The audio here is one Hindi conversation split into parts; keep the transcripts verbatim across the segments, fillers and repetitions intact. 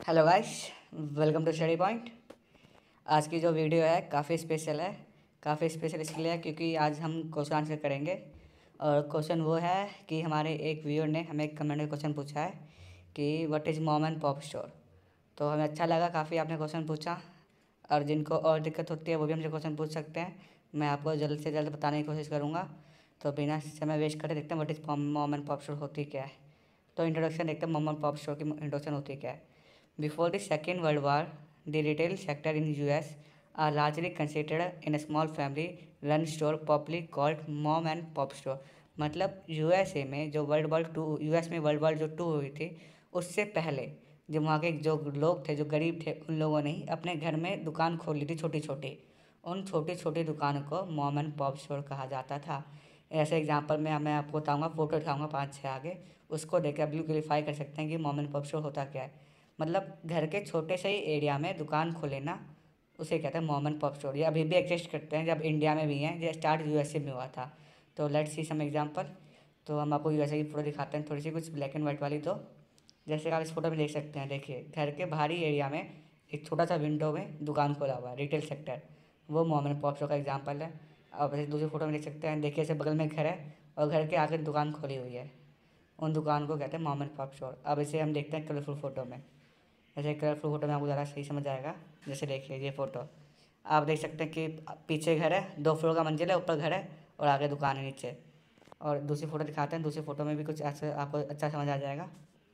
Hello guys, welcome to study point. आज की जो वीडियो है काफ़ी स्पेशल है। काफ़ी स्पेशल इसलिए है क्योंकि आज हम क्वेश्चन आंसर करेंगे। और क्वेश्चन वो है कि हमारे एक व्यूअर ने हमें एक कमेंट में क्वेश्चन पूछा है कि what is mom and pop store. तो हमें अच्छा लगा, काफ़ी आपने क्वेश्चन पूछा। और जिनको और दिक्कत होती है वो भी हमसे क्वेश्चन पूछ सकते हैं। मैं आपको जल्द से जल्द बताने की कोशिश करूँगा। तो बिना समय वेस्ट करे देखते हैं what is mom and pop store होती क्या है। तो इंट्रोडक्शन देखते हैं, मॉम एंड पॉप स्टोर की इंट्रोडक्शन होती क्या है। Before the Second World War, the retail sector in U S are largely considered in a small family-run store popularly called mom and pop store। मतलब यूएसए में जो वर्ल्ड वॉर टू यूएस में वर्ल्ड वॉर जो टू हुई थी उससे पहले जो वहाँ के जो लोग थे, जो गरीब थे, उन लोगों ने ही अपने घर में दुकान खोल ली थी छोटी छोटी। उन छोटी छोटी दुकानों को मॉम एंड पॉप स्टोर कहा जाता था। ऐसे एग्जांपल में मैं आपको बताऊंगा, फोटो दिखाऊंगा पाँच छः आगे, उसको देख के आप बिल्कुल क्लिफाई कर सकते हैं कि मॉम एंड पॉप स्टोर होता क्या है। मतलब घर के छोटे से ही एरिया में दुकान खोले ना, उसे कहते हैं मॉम एंड पॉप स्टोर। ये अभी भी एग्जिस्ट करते हैं, जब इंडिया में भी हैं। ये स्टार्ट यूएसए में हुआ था। तो लेट्स सी सम एग्जांपल। तो हम आपको यूएसए की फोटो दिखाते हैं, थोड़ी सी कुछ ब्लैक एंड वाइट वाली। तो जैसे कि आप इस फोटो में देख सकते हैं, देखिए घर के बाहरी एरिया में एक छोटा सा विंडो में दुकान खोला हुआ है, रिटेल सेक्टर। वो मॉम एंड पॉप स्टोर का एग्जाम्पल है। अब ऐसे दूसरी फोटो में देख सकते हैं, देखिए ऐसे बगल में घर है और घर के आगे दुकान खोली हुई है। उन दुकान को कहते हैं मॉम एंड पॉप स्टोर। अब इसे हम देखते हैं कलरफुल फोटो में। ऐसे कलरफुल फोटो में आपको ज़्यादा सही समझ आएगा। जैसे देखिए ये फ़ोटो आप देख सकते हैं कि पीछे घर है, दो फ्लोर का मंजिल है, ऊपर घर है और आगे दुकान है नीचे। और दूसरी फ़ोटो दिखाते हैं, दूसरी फ़ोटो में भी कुछ ऐसे आपको अच्छा समझ आ जाएगा।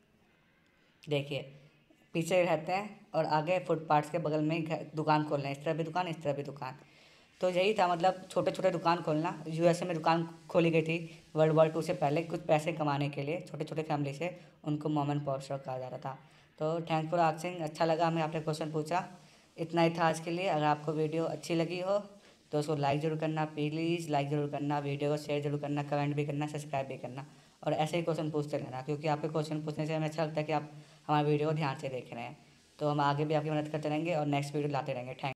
देखिए पीछे रहते हैं और आगे फुटपाथ के बगल में ही घर दुकान खोल रहे हैं, इस तरह भी दुकान, इस तरह भी दुकान। तो यही था, मतलब छोटे छोटे दुकान खोलना। यूएसए में दुकान खोली गई थी वर्ल्ड वॉर टू से पहले, कुछ पैसे कमाने के लिए छोटे छोटे फैमिली से। उनको मॉम एंड पॉप स्टोर कहा जाता था। तो थैंक्स फॉर आस्किंग, अच्छा लगा हमें आपने क्वेश्चन पूछा। इतना ही था आज के लिए। अगर आपको वीडियो अच्छी लगी हो तो उसको लाइक ज़रूर करना, प्लीज़ लाइक ज़रूर करना, वीडियो को शेयर जरूर करना, कमेंट भी करना, सब्सक्राइब भी करना। और ऐसे ही क्वेश्चन पूछते रहना, क्योंकि आपके क्वेश्चन पूछने से हमें अच्छा लगता है कि आप हमारे वीडियो को ध्यान से देख रहे हैं। तो हम आगे भी आपकी मदद करते रहेंगे और नेक्स्ट वीडियो लाते रहेंगे। थैंक